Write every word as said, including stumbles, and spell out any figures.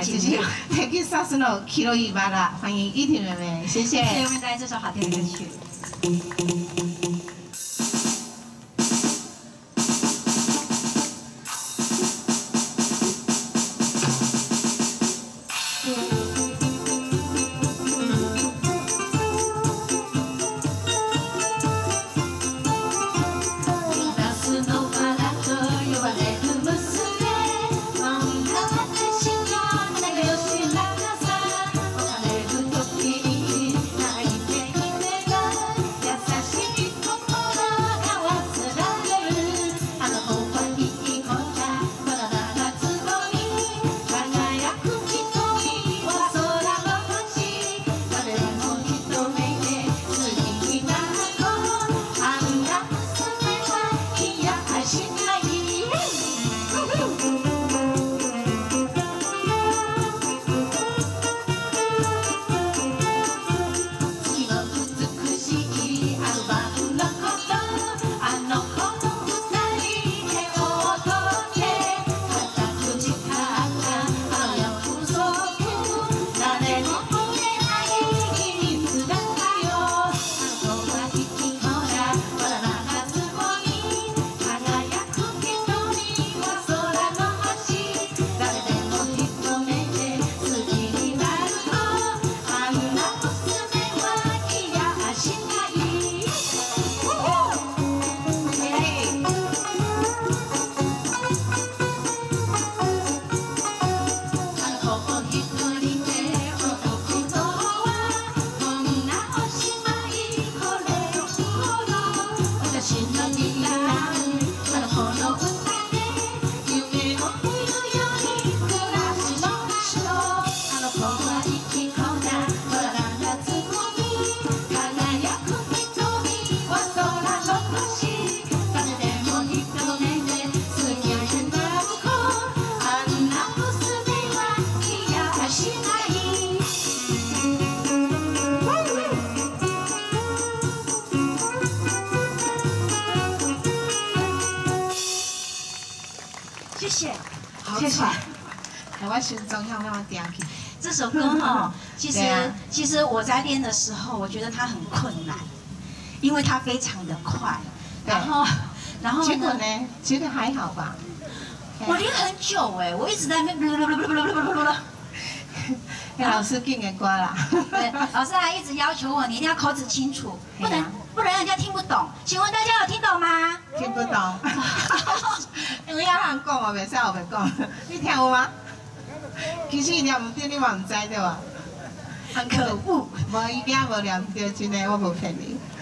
继续 Texas の広いバラ，欢迎依婷妹妹，谢谢。 谢谢为大家这首好听的歌曲。 谢谢， 谢谢。我心中向向点起。 这首歌哈，其实其实我在练的时候，我觉得它很困难，因为它非常的快。然后，然后结果呢？觉得还好吧？ 我练很久哎，我一直在那边。 老师给的歌啦。 对，老师还一直要求我，你一定要口齿清楚，不能不然人家听不懂。请问大家有听懂吗？ 听不懂。因为啊人讲我袂使后面讲，你听有吗？其实念唔对，你嘛唔知对吧？ 很可恶。 无伊囝无念对，真的我无骗你。